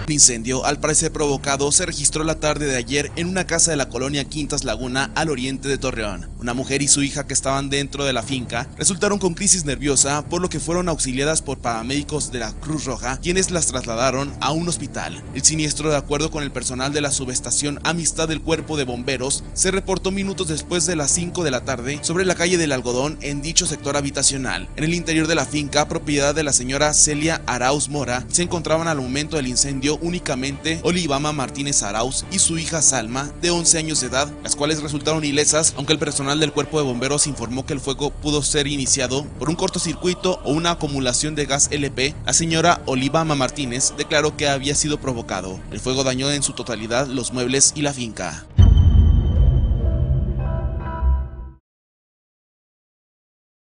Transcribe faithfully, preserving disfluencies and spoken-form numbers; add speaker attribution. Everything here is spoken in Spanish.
Speaker 1: El incendio, al parecer provocado, se registró la tarde de ayer en una casa de la colonia Quintas Laguna, al oriente de Torreón. Una mujer y su hija que estaban dentro de la finca resultaron con crisis nerviosa, por lo que fueron auxiliadas por paramédicos de la Cruz Roja, quienes las trasladaron a un hospital. El siniestro, de acuerdo con el personal de la subestación Amistad del Cuerpo de Bomberos, se reportó minutos después de las cinco de la tarde sobre la calle del Algodón en dicho sector habitacional. En el interior de la finca, propiedad de la señora Celia Arauz Mora, se encontraban al momento del incendio únicamente Olivama Martínez Arauz y su hija Salma, de once años de edad, las cuales resultaron ilesas, aunque el personal del cuerpo de bomberos informó que el fuego pudo ser iniciado por un cortocircuito o una acumulación de gas L P. La señora Olivama Martínez declaró que había sido provocado. El fuego dañó en su totalidad los muebles y la finca.